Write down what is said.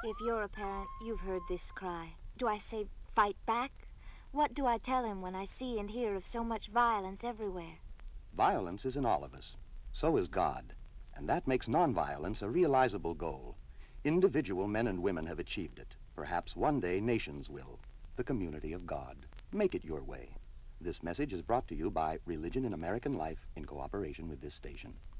If you're a parent, you've heard this cry. Do I say, fight back? What do I tell him when I see and hear of so much violence everywhere? Violence is in all of us. So is God. And that makes nonviolence a realizable goal. Individual men and women have achieved it. Perhaps one day nations will. The community of God. Make it your way. This message is brought to you by Religion in American Life in cooperation with this station.